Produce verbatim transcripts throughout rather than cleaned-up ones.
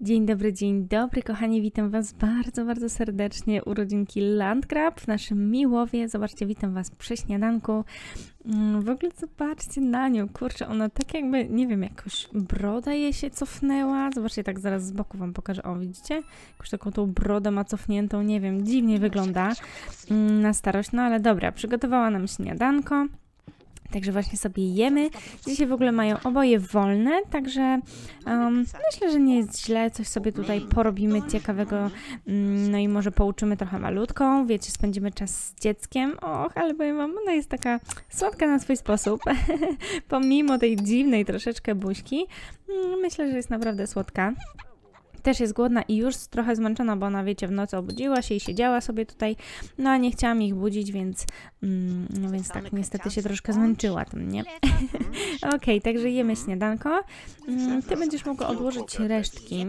Dzień dobry, dzień dobry, kochani, witam Was bardzo, bardzo serdecznie. Urodzinki Landgrab w naszym Miłowie. Zobaczcie, witam Was przy śniadanku. W ogóle zobaczcie na nią, kurczę, ona tak jakby, nie wiem, jakoś broda jej się cofnęła. Zobaczcie, tak zaraz z boku Wam pokażę. O, widzicie? Jakąś taką tą brodę ma cofniętą, nie wiem, dziwnie wygląda na starość. No ale dobra, przygotowała nam śniadanko. Także właśnie sobie jemy. Dzisiaj w ogóle mają oboje wolne, także um, myślę, że nie jest źle. Coś sobie tutaj porobimy ciekawego, um, no i może pouczymy trochę malutką. Wiecie, spędzimy czas z dzieckiem. Och, ale powiem Wam, ona jest taka słodka na swój sposób. Pomimo tej dziwnej troszeczkę buźki, um, myślę, że jest naprawdę słodka. Też jest głodna i już trochę zmęczona, bo ona, wiecie, w nocy obudziła się i siedziała sobie tutaj, no a nie chciałam ich budzić, więc, mm, no więc tak niestety się troszkę zmęczyła tym, nie? Okej, okay, także jemy śniadanko. Mm, ty będziesz mogła odłożyć resztki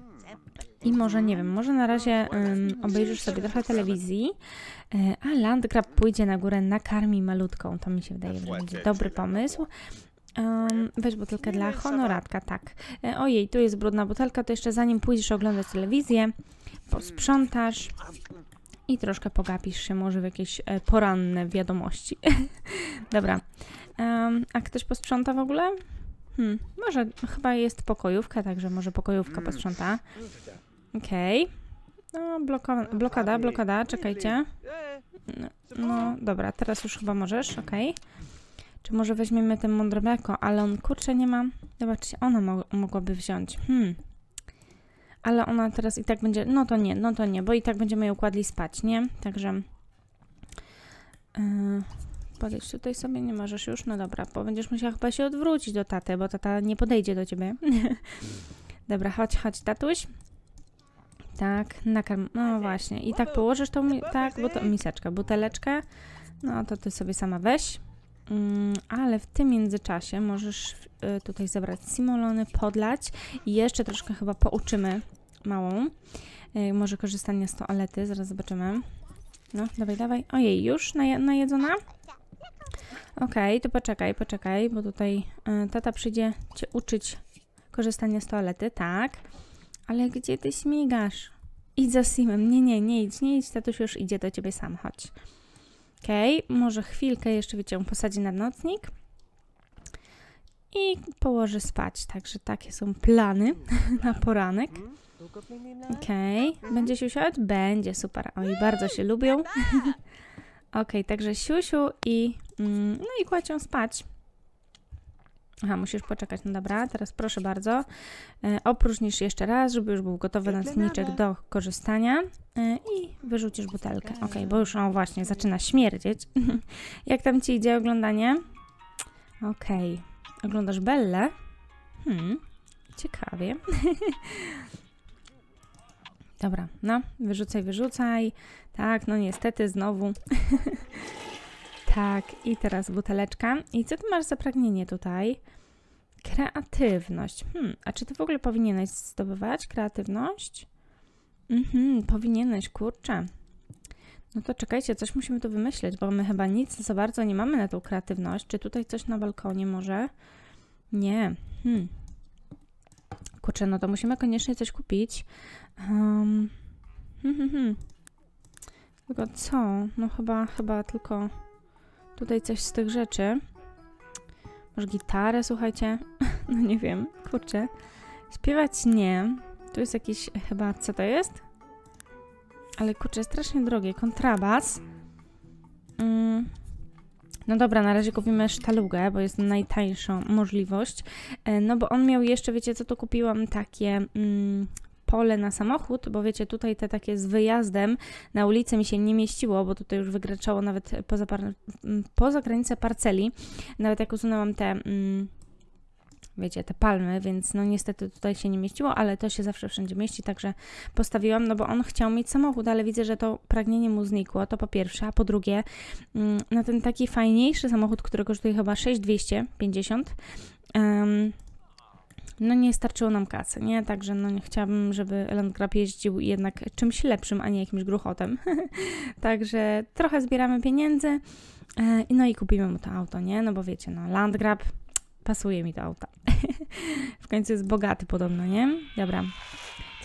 i może, nie wiem, może na razie um, obejrzysz sobie trochę telewizji, a Landgrab pójdzie na górę, nakarmi malutką. To mi się wydaje, że będzie dobry pomysł. Um, weź butelkę dla honoratka, tak. E, ojej, tu jest brudna butelka, to jeszcze zanim pójdziesz oglądać telewizję, posprzątasz i troszkę pogapisz się może w jakieś e, poranne wiadomości. Dobra. Um, a ktoś posprząta w ogóle? Hmm, może chyba jest pokojówka, także może pokojówka posprząta. Okej. Okay. No, bloka blokada, blokada, czekajcie. No, no, dobra, teraz już chyba możesz, okej. Okay. Czy może weźmiemy ten mądre mleko, ale on, kurczę, nie ma... Zobaczcie, ona mo mogłaby wziąć. Hmm. Ale ona teraz i tak będzie... No to nie, no to nie, bo i tak będziemy ją kładli spać, nie? Także... Yy, podejdź tutaj sobie, nie możesz już? No dobra, bo będziesz musiała chyba się odwrócić do taty, bo tata nie podejdzie do ciebie. Dobra, chodź, chodź, tatuś. Tak, nakarm... No właśnie. I tak położysz tą... Tak, bo to miseczkę, buteleczkę. No to ty sobie sama weź. Mm, ale w tym międzyczasie możesz y, tutaj zebrać simolony, podlać i jeszcze troszkę chyba pouczymy małą. Y, może korzystanie z toalety, zaraz zobaczymy. No, dawaj, dawaj. Ojej, już naje najedzona? Okej, okay, to poczekaj, poczekaj, bo tutaj y, tata przyjdzie cię uczyć korzystania z toalety, tak. Ale gdzie ty śmigasz? Idź za Simem. Nie, nie, nie idź, nie idź, tatuś już idzie do ciebie sam, chodź. Okej, okay, może chwilkę jeszcze, wiecie, ją posadzi na nocnik i położy spać. Także takie są plany na poranek. Okej, okay. Będzie siusiać? Będzie, super. Oj, bardzo się lubią. Okej, okay, także siusiu i, mm, no i kładź ją spać. Aha, musisz poczekać, no dobra, teraz proszę bardzo, e, opróżnisz jeszcze raz, żeby już był gotowy nocniczek do korzystania e, i wyrzucisz butelkę. Ok, bo już on właśnie zaczyna śmierdzieć. Jak tam ci idzie oglądanie? Ok, oglądasz Bellę? Hmm, ciekawie. Dobra, no, wyrzucaj, wyrzucaj. Tak, no niestety znowu. Tak, i teraz buteleczka. I co ty masz za pragnienie tutaj? Kreatywność. Hmm, a czy ty w ogóle powinieneś zdobywać kreatywność? Mhm, powinieneś, kurczę. No to czekajcie, coś musimy tu wymyśleć, bo my chyba nic za bardzo nie mamy na tą kreatywność. Czy tutaj coś na balkonie może? Nie. Hmm. Kurczę, no to musimy koniecznie coś kupić. Um, hmm, hmm, hmm. Tylko co? No chyba, chyba tylko... Tutaj coś z tych rzeczy. Może gitarę, słuchajcie? No nie wiem, kurczę. Śpiewać nie. Tu jest jakiś chyba, co to jest? Ale kurczę, strasznie drogie. Kontrabas. Mm. No dobra, na razie kupimy sztalugę, bo jest najtańsza możliwość. No bo on miał jeszcze, wiecie co, tu kupiłam takie... Mm, pole na samochód, bo wiecie, tutaj te takie z wyjazdem na ulicę mi się nie mieściło, bo tutaj już wykraczało nawet poza, poza granicę parceli. Nawet jak usunęłam te, mm, wiecie, te palmy, więc no niestety tutaj się nie mieściło, ale to się zawsze wszędzie mieści, także postawiłam, no bo on chciał mieć samochód, ale widzę, że to pragnienie mu znikło, to po pierwsze, a po drugie, mm, na ten taki fajniejszy samochód, który kosztuje chyba sześć tysięcy dwieście pięćdziesiąt, um, no nie starczyło nam kasy, nie? Także no nie chciałabym, żeby Landgrab jeździł jednak czymś lepszym, a nie jakimś gruchotem. Także trochę zbieramy pieniędzy, e, no i kupimy mu to auto, nie? No bo wiecie, no Landgrab, pasuje mi to auto. W końcu jest bogaty podobno, nie? Dobra.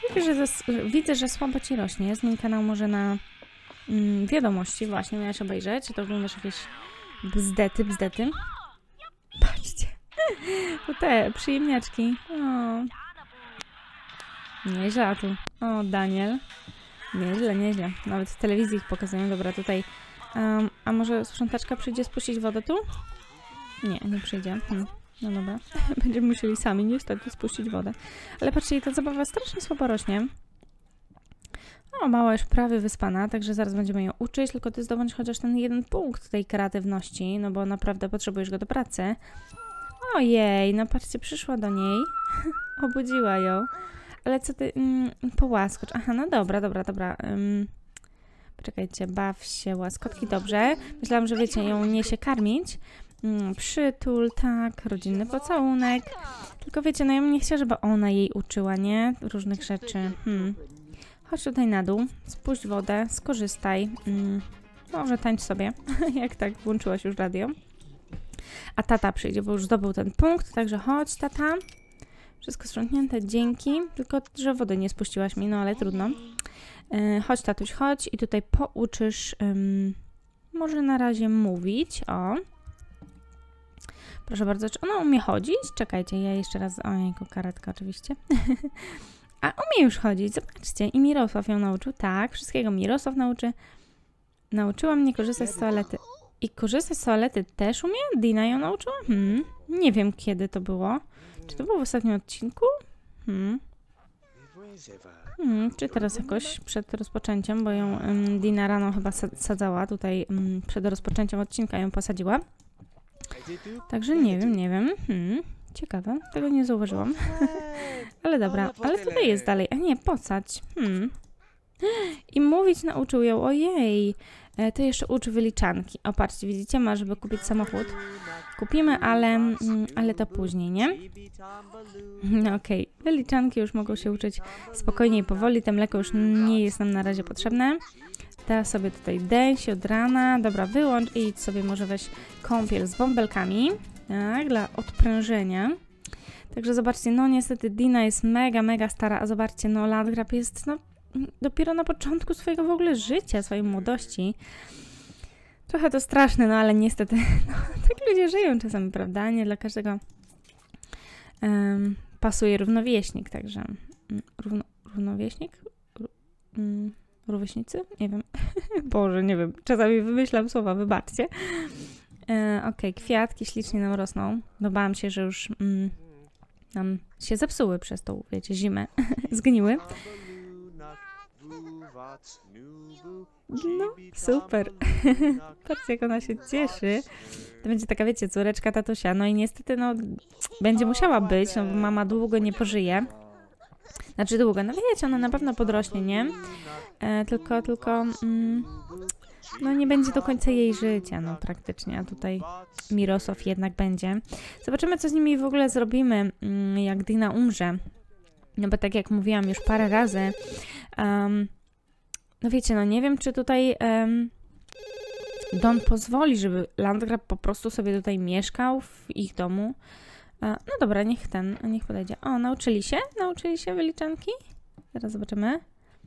Widzę, że, widzę, że słabo ci rośnie. Zmień kanał może na mm, wiadomości. Właśnie, miałeś obejrzeć. Czy to oglądasz jakieś bzdety, bzdety? Patrzcie. To te przyjemniaczki. O. Nieźle, a tu. O, Daniel. Nieźle, nieźle. Nawet w telewizji ich pokazują. Dobra, tutaj. Um, a może sprzątaczka przyjdzie spuścić wodę tu? Nie, nie przyjdzie. Hmm. No dobra. Będziemy musieli sami niestety spuścić wodę. Ale patrzcie, ta zabawa strasznie słabo rośnie. O, mała już prawie wyspana, także zaraz będziemy ją uczyć, tylko ty zdobądź chociaż ten jeden punkt tej kreatywności, no bo naprawdę potrzebujesz go do pracy. Ojej, no patrzcie, przyszła do niej. Obudziła ją. Ale co ty... Mm, połaskocz. Aha, no dobra, dobra, dobra. Um, poczekajcie, baw się, łaskotki, dobrze. Myślałam, że wiecie, ją niesie karmić. Mm, przytul, tak, rodzinny pocałunek. Tylko wiecie, no ja bym nie chciała, żeby ona jej uczyła, nie? Różnych rzeczy. Hmm. Chodź tutaj na dół, spuść wodę, skorzystaj. Mm, może tańcz sobie, jak tak włączyłaś już radio. A tata przyjdzie, bo już zdobył ten punkt, także chodź, tata. Wszystko sprzątnięte, dzięki. Tylko, że wody nie spuściłaś mi, no ale trudno. Yy, chodź, tatuś, chodź i tutaj pouczysz, ym, może na razie mówić, o. Proszę bardzo, czy ona umie chodzić? Czekajcie, ja jeszcze raz, ojejku, karetka oczywiście. A umie już chodzić, zobaczcie. I Mirosław ją nauczył, tak, wszystkiego Mirosław nauczy. Nauczyła mnie korzystać z toalety. I korzystać z toalety też umie? Dina ją nauczyła? Hmm. Nie wiem, kiedy to było. Czy to było w ostatnim odcinku? Hmm. Hmm. Czy teraz jakoś przed rozpoczęciem, bo ją um, Dina rano chyba sadzała, tutaj um, przed rozpoczęciem odcinka ją posadziła. Także nie wiem, nie wiem. Hmm. Ciekawe, tego nie zauważyłam. Ale dobra, ale tutaj jest dalej. A nie, posadź. Hmm. I mówić nauczył ją, ojej. E, to jeszcze uczy wyliczanki. O, patrzcie, widzicie, ma, żeby kupić samochód. Kupimy, ale, mm, ale to później, nie? No okej, okay. Wyliczanki już mogą się uczyć spokojnie i powoli. To mleko już nie jest nam na razie potrzebne. Teraz sobie tutaj dęsi od rana. Dobra, wyłącz i idź sobie może weź kąpiel z bąbelkami. Tak, dla odprężenia. Także zobaczcie, no niestety Dina jest mega, mega stara, a zobaczcie, no Landgrab jest no, dopiero na początku swojego w ogóle życia, swojej młodości. Trochę to straszne, no ale niestety no, tak ludzie żyją czasami, prawda? Nie dla każdego um, pasuje równowieśnik, także równo, równowieśnik? Um, rówieśnicy? Nie wiem. Boże, nie wiem. Czasami wymyślam słowa, wybaczcie. E, Okej, okay, kwiatki ślicznie nam rosną. No bałam się, że już mm, nam się zepsuły przez tą, wiecie, zimę. Zgniły. No, super. Patrzcie, jak ona się cieszy. To będzie taka, wiecie, córeczka tatusia. No i niestety, no, będzie musiała być, no bo mama długo nie pożyje. Znaczy długo, no wiecie, ona na pewno podrośnie, nie? E, tylko, tylko... Mm, no nie będzie do końca jej życia, no praktycznie, a tutaj Mirosław jednak będzie. Zobaczymy, co z nimi w ogóle zrobimy, jak Dina umrze. No bo tak jak mówiłam już parę razy, um, no wiecie, no nie wiem, czy tutaj um, Don pozwoli, żeby Landgrab po prostu sobie tutaj mieszkał w ich domu. Uh, no dobra, niech ten, niech podejdzie. O, nauczyli się? Nauczyli się wyliczanki? Zaraz zobaczymy.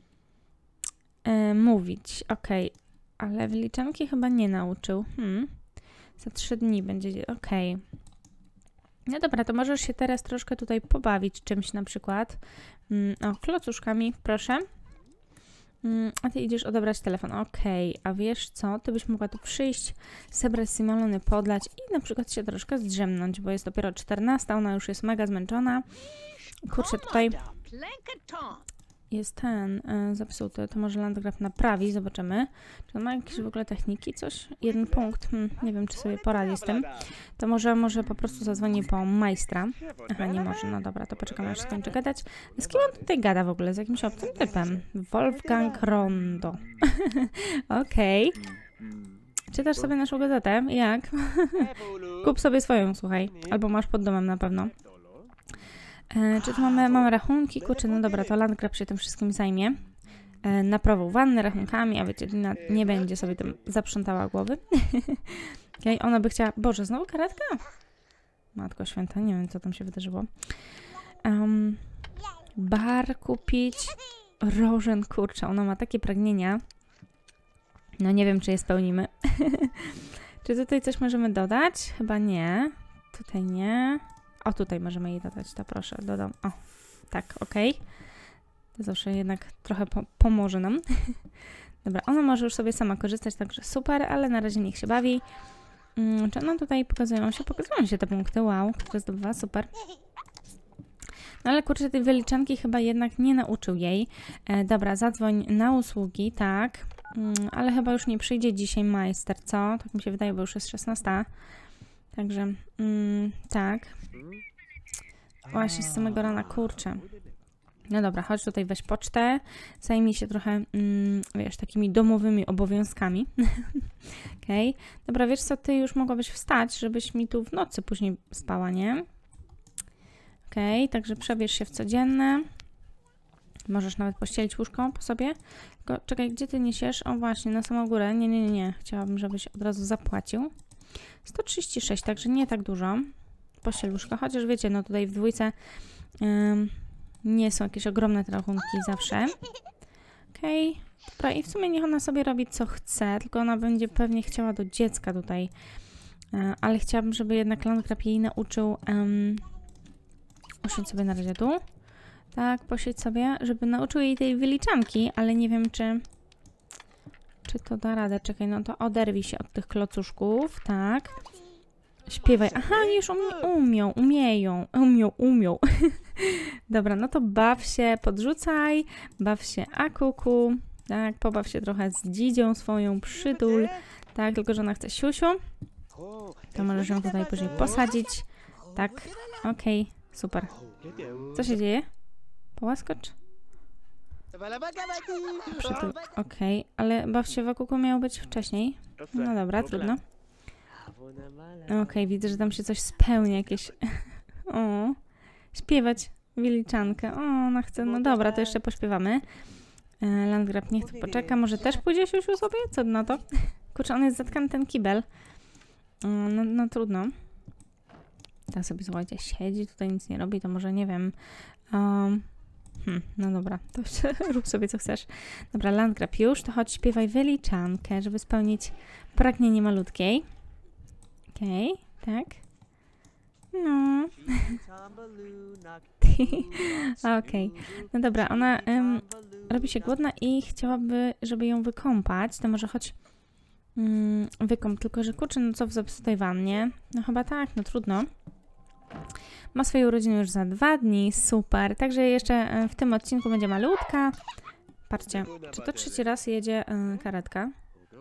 E, mówić, okej. Okay. Ale wyliczanki chyba nie nauczył. Hmm. Za trzy dni będzie... Okej. Okay. No dobra, to możesz się teraz troszkę tutaj pobawić czymś na przykład. Mm, o, klocuszkami, proszę. Mm, a ty idziesz odebrać telefon. Okej, okay. A wiesz co? Ty byś mogła tu przyjść, zebrać simolony, podlać i na przykład się troszkę zdrzemnąć, bo jest dopiero czternasta, ona już jest mega zmęczona. Kurczę, tutaj... Jest ten y, zepsuty, to może Landgrab naprawi, zobaczymy. Czy on ma jakieś w ogóle techniki, coś? Jeden punkt, hmm, nie wiem, czy sobie poradzi z tym. To może, może po prostu zadzwoni po majstra. Aha, nie może, no dobra, to poczekamy, aż skończy gadać. Z kim on tutaj gada w ogóle? Z jakimś obcym typem? Wolfgang Rondo. Okej. Okay. Czytasz sobie naszą gazetę? Jak? Kup sobie swoją, słuchaj. Albo masz pod domem na pewno. E, czy tu mamy, mamy rachunki? Kurczę, no dobra, to Landgrab się tym wszystkim zajmie. E, naprawą wanny, rachunkami, a wiecie, Dina nie będzie sobie tym zaprzątała głowy. Okay, ona by chciała... Boże, znowu karetka? Matko Święta, nie wiem, co tam się wydarzyło. Um, bar kupić. Rożen, kurczę, ona ma takie pragnienia. No nie wiem, czy je spełnimy. Czy tutaj coś możemy dodać? Chyba nie. Tutaj nie. O, tutaj możemy jej dodać, to proszę, dodam. O, tak, okej. Okay. To zawsze jednak trochę po pomoże nam. Dobra, ona może już sobie sama korzystać, także super, ale na razie niech się bawi. Hmm, czy one tutaj pokazują się? Pokazują się te punkty, wow, które zdobywa, super. No ale kurczę, tej wyliczanki chyba jednak nie nauczył jej. E, dobra, zadzwoń na usługi, tak. Mm, ale chyba już nie przyjdzie dzisiaj majster, co? Tak mi się wydaje, bo już jest szesnasta. Także, mm, tak. Właśnie z samego rana, kurczę. No dobra, chodź tutaj, weź pocztę. Zajmij się trochę, mm, wiesz, takimi domowymi obowiązkami. Okej. Okay. Dobra, wiesz co, ty już mogłabyś wstać, żebyś mi tu w nocy później spała, nie? Okej, okay, także przebierz się w codzienne. Możesz nawet pościelić łóżko po sobie. Tylko czekaj, gdzie ty niesiesz? O właśnie, na samą górę. Nie, nie, nie, nie. Chciałabym, żebyś od razu zapłacił. sto trzydzieści sześć, także nie tak dużo. Pościel łóżko, chociaż wiecie, no tutaj w dwójce ym, nie są jakieś ogromne te rachunki zawsze. Okej, okay. Dobra, i w sumie niech ona sobie robi co chce, tylko ona będzie pewnie chciała do dziecka tutaj. Yy, ale chciałabym, żeby jednak Landgrab jej nauczył... Ym, usiądź sobie na razie tu. Tak, posiedź sobie, żeby nauczył jej tej wyliczanki, ale nie wiem, czy... Czy to da radę? Czekaj, no to oderwij się od tych klocuszków, tak. Śpiewaj. Aha, już umie, umią, umieją, umią, umią. Dobra, no to baw się, podrzucaj, baw się akuku, tak, pobaw się trochę z dzidzią swoją, przytul, tak, tylko że ona chce siusiu. To możesz ją tutaj później posadzić, tak, okej, okay, super. Co się dzieje? Połaskocz? Przytul, okej, okay, ale baw się w akuku miało być wcześniej. No dobra, trudno. Okej, okay, widzę, że tam się coś spełnia, jakieś... O, śpiewać wyliczankę. O, ona chce... No dobra, to jeszcze pośpiewamy. Landgrab niech tu poczeka. Może też pójdzie siusiu sobie? Co na to? Kurczę, on jest zatkany ten kibel. No, no trudno. Tak sobie, słuchajcie, siedzi, tutaj nic nie robi, to może nie wiem... Um, hmm, no dobra, to rób sobie co chcesz. Dobra, Landgrab już, to chodź śpiewaj wyliczankę, żeby spełnić pragnienie malutkiej. Okej, okay, tak. No. Okej. Okay. No dobra, ona um, robi się głodna i chciałaby, żeby ją wykąpać. To może chodź um, wykąp, tylko że kurczę, no co w zepsutej wannie? No chyba tak, no trudno. Ma swoje urodziny już za dwa dni, super. Także jeszcze w tym odcinku będzie malutka. Patrzcie, czy to trzeci raz jedzie y, karetka?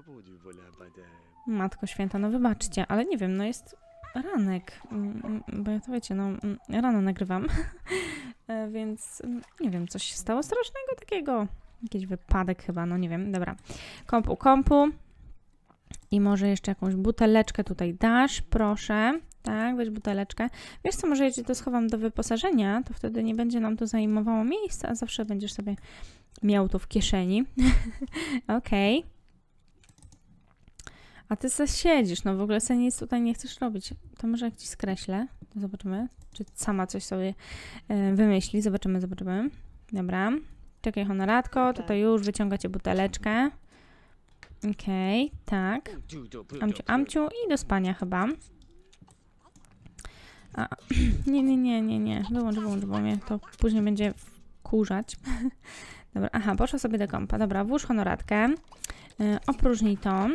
Matko święta, no wybaczcie, ale nie wiem, no jest ranek, bo ja to wiecie, no rano nagrywam, więc nie wiem, coś się stało strasznego takiego, jakiś wypadek chyba, no nie wiem, dobra, kąpu, kąpu i może jeszcze jakąś buteleczkę tutaj dasz, proszę, tak, weź buteleczkę, wiesz co, może ja ci to schowam do wyposażenia, to wtedy nie będzie nam to zajmowało miejsca, a zawsze będziesz sobie miał to w kieszeni, okej. Okay. A ty se siedzisz, no w ogóle sobie nic tutaj nie chcesz robić. To może jak ci skreślę, to zobaczymy, czy sama coś sobie y, wymyśli. Zobaczymy, zobaczymy. Dobra. Czekaj, honoratko, tutaj już wyciągacie buteleczkę. Okej, okay, tak. Amciu, amciu i do spania chyba. A, nie, nie, nie, nie, nie. Wyłącz, wyłącz, bo mnie to później będzie wkurzać. Dobra, aha, poszła sobie do kąpa. Dobra, włóż honoratkę. Y, opróżnij to.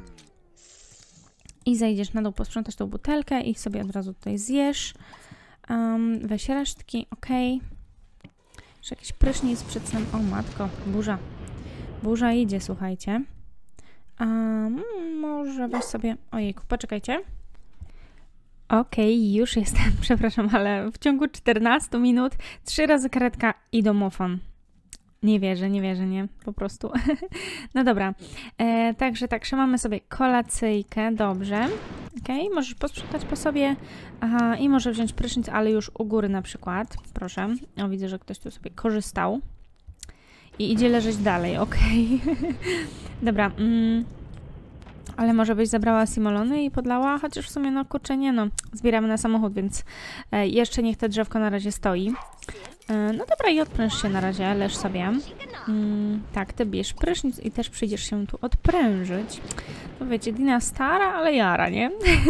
I zejdziesz na dół posprzątać tą butelkę i sobie od razu tutaj zjesz. Um, weź resztki, ok. Jeszcze jakiś prysznic przed snem. O matko, burza. Burza idzie, słuchajcie. Um, może weź sobie... Ojejku, poczekajcie. Okej, okay, już jestem, przepraszam, ale w ciągu czternastu minut trzy razy karetka i domofon. Nie wierzę, nie wierzę, nie, po prostu. No dobra, e, także tak, mamy sobie kolacyjkę, dobrze. Okej, okay, możesz posprzątać po sobie. Aha, i może wziąć prysznic, ale już u góry na przykład. Proszę. O, widzę, że ktoś tu sobie korzystał. I idzie leżeć dalej, okej. Okay. Dobra, mm, ale może byś zabrała simolony i podlała, chociaż w sumie, no kurczę, nie no, zbieramy na samochód, więc e, jeszcze niech to drzewko na razie stoi. No dobra, i odpręż się na razie, leż sobie. Mm, tak, ty bierz prysznic i też przyjdziesz się tu odprężyć. No wiecie, Dina stara, ale jara, nie?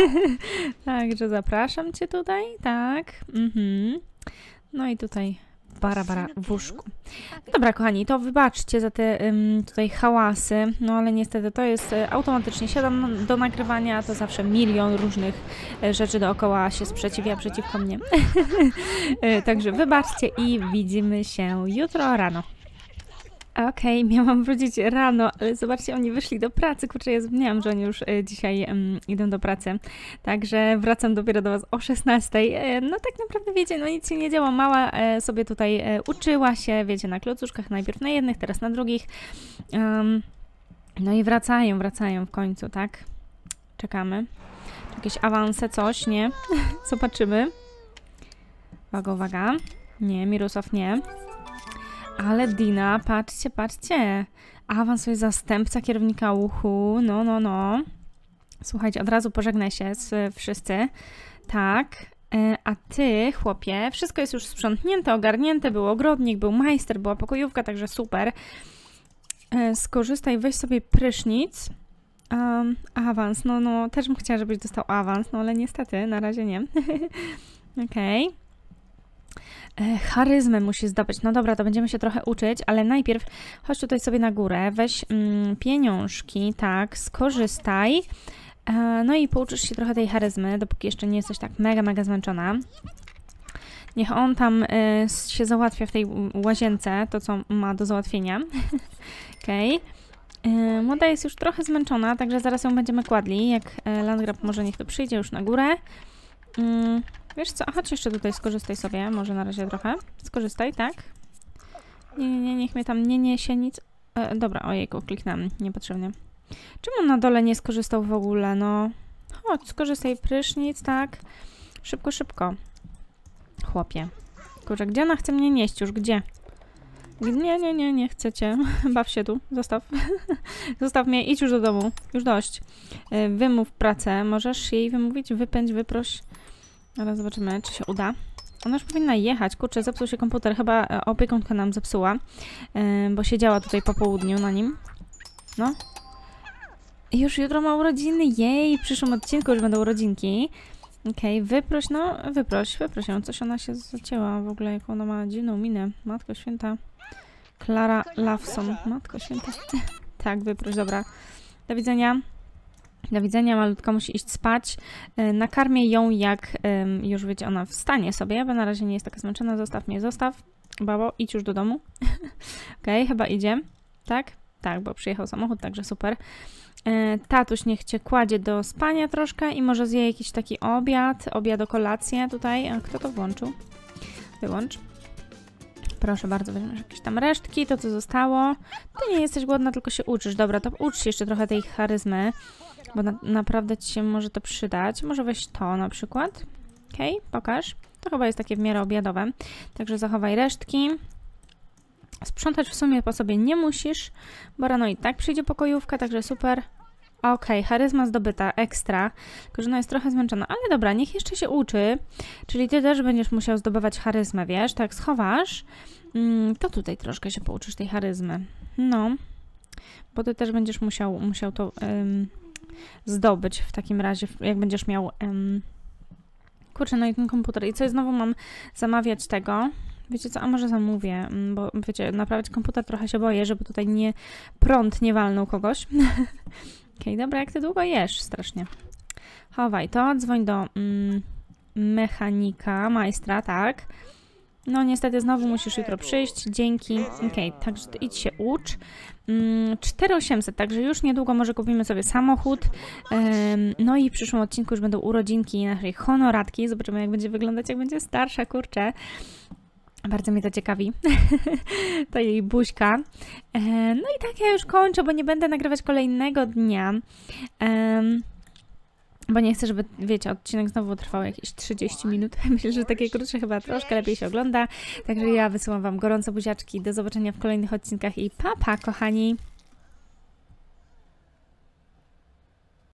Także zapraszam cię tutaj, tak. Mhm. No i tutaj Barbara w łóżku. Dobra, kochani, to wybaczcie za te um, tutaj hałasy, no ale niestety to jest e, automatycznie siadam do nagrywania, to zawsze milion różnych e, rzeczy dookoła się sprzeciwia przeciwko mnie. e, także wybaczcie i widzimy się jutro rano. Okej, okay, miałam wrócić rano, ale zobaczcie, oni wyszli do pracy. Kurczę, ja zapomniałam, że oni już e, dzisiaj um, idą do pracy. Także wracam dopiero do was o szesnastej. E, no tak naprawdę, wiecie, no nic się nie działo. Mała e, sobie tutaj e, uczyła się, wiecie, na klocuszkach, najpierw na jednych, teraz na drugich. Um, no i wracają, wracają w końcu, tak? Czekamy. Jakieś awanse, coś, nie? Zobaczymy. Uwaga, uwaga. Nie, Mirosław nie. Ale Dina, patrzcie, patrzcie. Awansuje zastępca kierownika uchu. No, no, no. Słuchajcie, od razu pożegnaj się z wszyscy. Tak. A ty, chłopie, wszystko jest już sprzątnięte, ogarnięte. Był ogrodnik, był majster, była pokojówka, także super. Skorzystaj, weź sobie prysznic. Um, awans, no, no, też bym chciała, żebyś dostał awans, no ale niestety, na razie nie. Okej. Okay. Charyzmę musi zdobyć. No dobra, to będziemy się trochę uczyć, ale najpierw chodź tutaj sobie na górę, weź mm, pieniążki, tak, skorzystaj. E, no i pouczysz się trochę tej charyzmy, dopóki jeszcze nie jesteś tak mega, mega zmęczona. Niech on tam y, się załatwia w tej łazience, to co ma do załatwienia. Okej. Okay. Młoda jest już trochę zmęczona, także zaraz ją będziemy kładli. Jak y, Landgrab może niech to przyjdzie już na górę. Y, Wiesz co, chodź jeszcze tutaj skorzystaj sobie, może na razie trochę. Skorzystaj, tak? Nie, nie, nie, niech mnie tam nie niesie nic. E, dobra, ojejku, kliknęłam niepotrzebnie. Czemu on na dole nie skorzystał w ogóle, no? Chodź, skorzystaj, prysznic, tak? Szybko, szybko. Chłopie. Kurczę, gdzie ona chce mnie nieść już, gdzie? Nie, nie, nie, nie chcecie. Baw się tu, zostaw. Zostaw mnie, idź już do domu, już dość. E, wymów pracę, możesz jej wymówić, wypędź, wyproś. Ale zobaczymy, czy się uda. Ona już powinna jechać. Kurczę, zepsuł się komputer. Chyba opiekunka nam zepsuła, yy, bo siedziała tutaj po południu na nim. No. I już jutro ma urodziny. Jej, w przyszłym odcinku już będą urodzinki. Okej, okay, wyproś, no, wyproś, wyproś ją. Coś ona się zacięła w ogóle, jaką ona ma dziwną minę. Matko Święta. Clara Lawson. Matko Święta. Tak, wyproś, dobra. Do widzenia. Do widzenia, malutka musi iść spać. Nakarmię ją, jak już wiecie, ona wstanie sobie, bo na razie nie jest taka zmęczona. Zostaw mnie, zostaw. Babo, idź już do domu. Okej, okay, chyba idzie. Tak? Tak, bo przyjechał samochód, także super. Tatuś niech cię kładzie do spania troszkę i może zje jakiś taki obiad, obiad o kolację tutaj. A kto to włączył? Wyłącz. Proszę bardzo, weźmiesz jakieś tam resztki, to co zostało. Ty nie jesteś głodna, tylko się uczysz. Dobra, to ucz się jeszcze trochę tej charyzmy, bo na, naprawdę ci się może to przydać. Może weź to na przykład. Okej, okay, pokaż. To chyba jest takie w miarę obiadowe. Także zachowaj resztki. Sprzątać w sumie po sobie nie musisz, bo rano i tak przyjdzie pokojówka, także super. Okej, okay, charyzma zdobyta, ekstra. Tylko, że ona jest trochę zmęczona, ale dobra, niech jeszcze się uczy. Czyli ty też będziesz musiał zdobywać charyzmę, wiesz? Tak, schowasz, to tutaj troszkę się pouczysz tej charyzmy. No, bo ty też będziesz musiał, musiał to um, zdobyć w takim razie, jak będziesz miał... Um... Kurczę, no i ten komputer. I co, znowu mam zamawiać tego? Wiecie co, a może zamówię, bo wiecie, naprawiać komputer trochę się boję, żeby tutaj nie prąd nie walnął kogoś. Okej, okay, dobra, jak ty długo jesz? Strasznie. Chowaj to, dzwoń do mm, mechanika, majstra, tak. No niestety znowu musisz jutro przyjść, dzięki. Okej, okay, także idź się ucz. Mm, cztery tysiące osiemset, także już niedługo może kupimy sobie samochód. Um, no i w przyszłym odcinku już będą urodzinki naszej honoratki. Zobaczymy, jak będzie wyglądać, jak będzie starsza, kurczę. Bardzo mnie to ciekawi. To jej buźka. E, no i tak ja już kończę, bo nie będę nagrywać kolejnego dnia. E, bo nie chcę, żeby, wiecie, odcinek znowu trwał jakieś trzydzieści minut. Myślę, że takie krótsze chyba troszkę lepiej się ogląda. Także ja wysyłam wam gorące buziaczki. Do zobaczenia w kolejnych odcinkach i pa, pa, kochani!